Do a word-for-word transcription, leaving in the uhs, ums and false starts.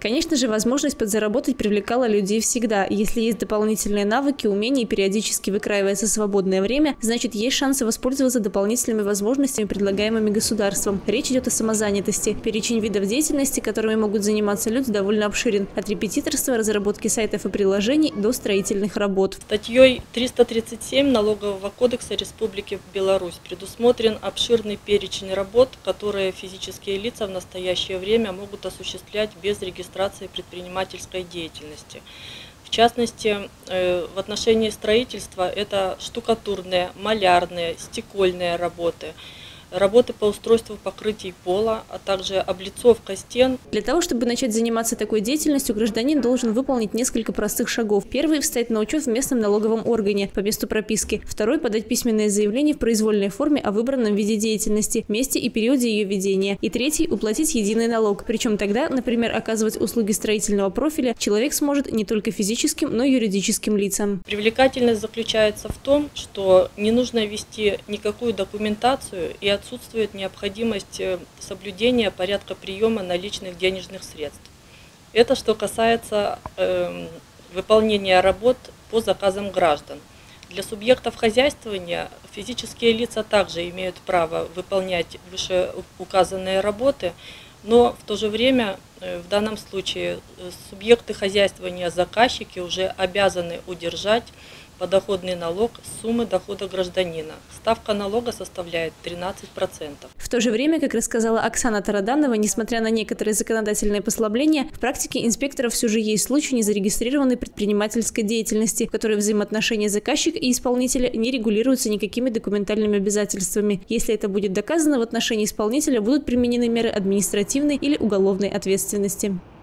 Конечно же, возможность подзаработать привлекала людей всегда. Если есть дополнительные навыки, умения и периодически выкраивается свободное время, значит, есть шансы воспользоваться дополнительными возможностями, предлагаемыми государством. Речь идет о самозанятости. Перечень видов деятельности, которыми могут заниматься люди, довольно обширен. От репетиторства, разработки сайтов и приложений до строительных работ. Статьей триста тридцать семь Налогового кодекса Республики Беларусь предусмотрен обширный перечень работ, которые физические лица в настоящее время могут осуществлять без регистрации предпринимательской деятельности. В частности, в отношении строительства это штукатурные, малярные, стекольные работы, работы по устройству покрытий пола, а также облицовка стен. Для того, чтобы начать заниматься такой деятельностью, гражданин должен выполнить несколько простых шагов. Первый – встать на учет в местном налоговом органе по месту прописки. Второй – подать письменное заявление в произвольной форме о выбранном виде деятельности, месте и периоде ее ведения. И третий – уплатить единый налог. Причем тогда, например, оказывать услуги строительного профиля человек сможет не только физическим, но и юридическим лицам. Привлекательность заключается в том, что не нужно вести никакую документацию и отсутствует необходимость соблюдения порядка приема наличных денежных средств. Это что касается э, выполнения работ по заказам граждан. Для субъектов хозяйствования физические лица также имеют право выполнять вышеуказанные работы, но в то же время э, в данном случае субъекты хозяйствования, заказчики уже обязаны удержать подоходный налог с суммы дохода гражданина. Ставка налога составляет тринадцать процентов. В то же время, как рассказала Оксана Тараданова, несмотря на некоторые законодательные послабления, в практике инспекторов все же есть случаи незарегистрированной предпринимательской деятельности, в которой взаимоотношения заказчика и исполнителя не регулируются никакими документальными обязательствами. Если это будет доказано, в отношении исполнителя будут применены меры административной или уголовной ответственности.